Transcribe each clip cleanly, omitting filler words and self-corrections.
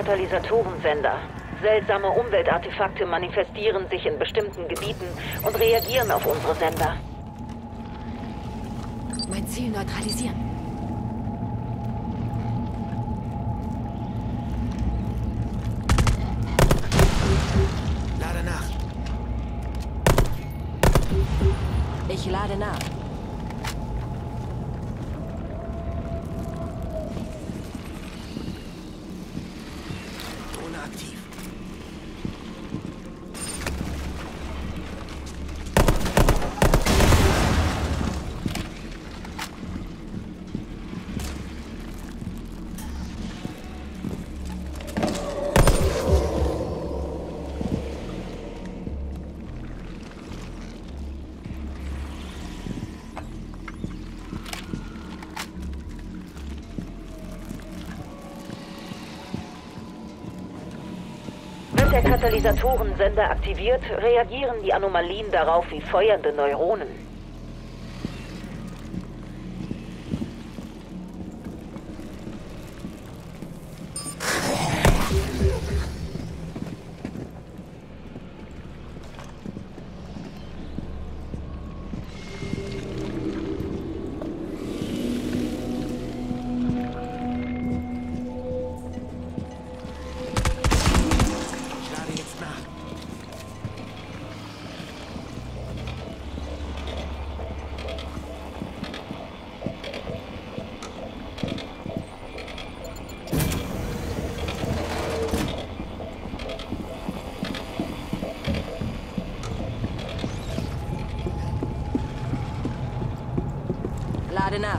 Katalysatorensender. Seltsame Umweltartefakte manifestieren sich in bestimmten Gebieten und reagieren auf unsere Sender. Mein Ziel neutralisieren. Lade nach. Ich lade nach. Drohne aktiv. Wird der Katalysatorensender aktiviert, reagieren die Anomalien darauf wie feuernde Neuronen. Lade nach.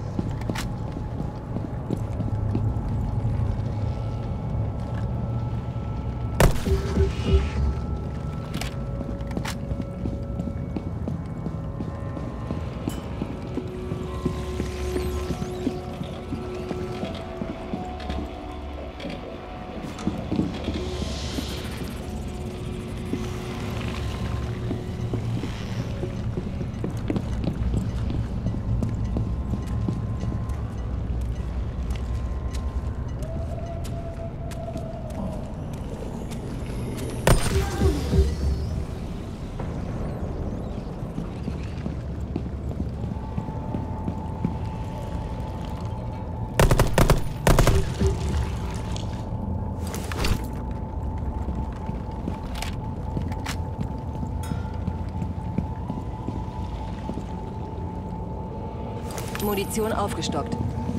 Munition aufgestockt.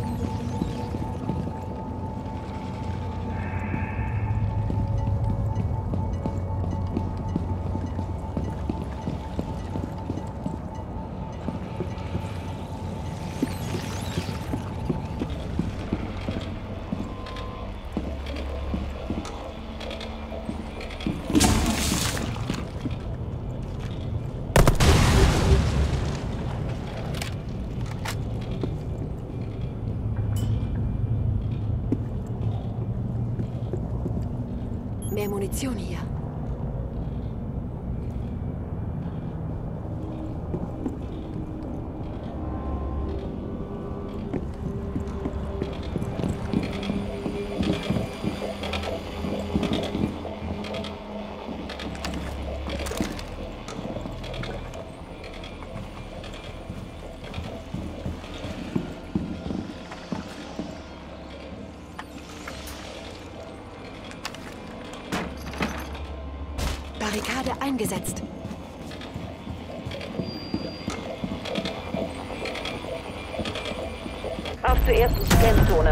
Mehr Munition hier. Barrikade eingesetzt. Auf zur ersten Scanzone.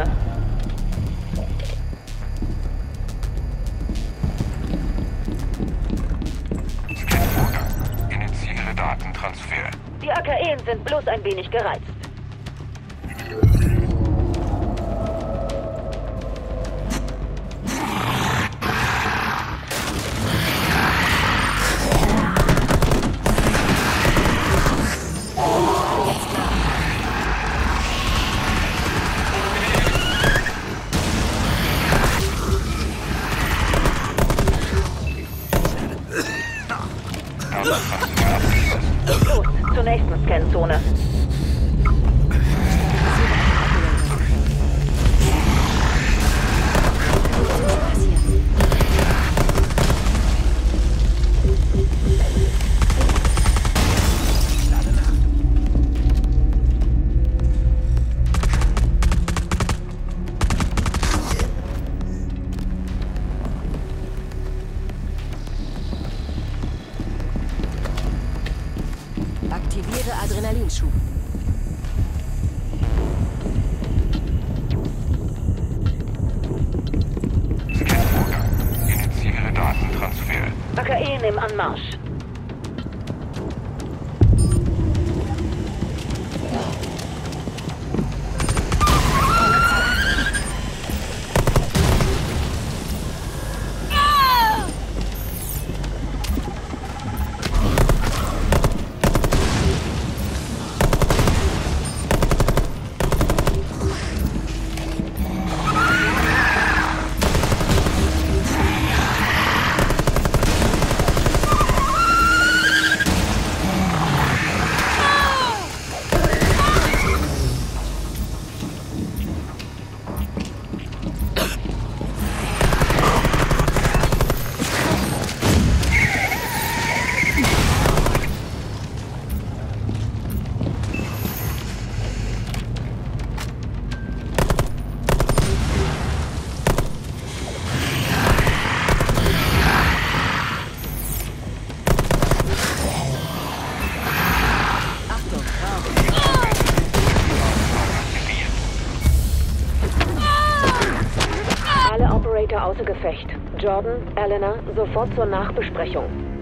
Scanzone. Initiiere Datentransfer. Die AKEen sind bloß ein wenig gereizt. Los, zur nächsten Scanzone. Aktiviere Adrenalinschub. Scan-Vorgang. Initiiere Datentransfer. AKE im Anmarsch. Alle Operator außer Gefecht. Jordan, Elena, sofort zur Nachbesprechung.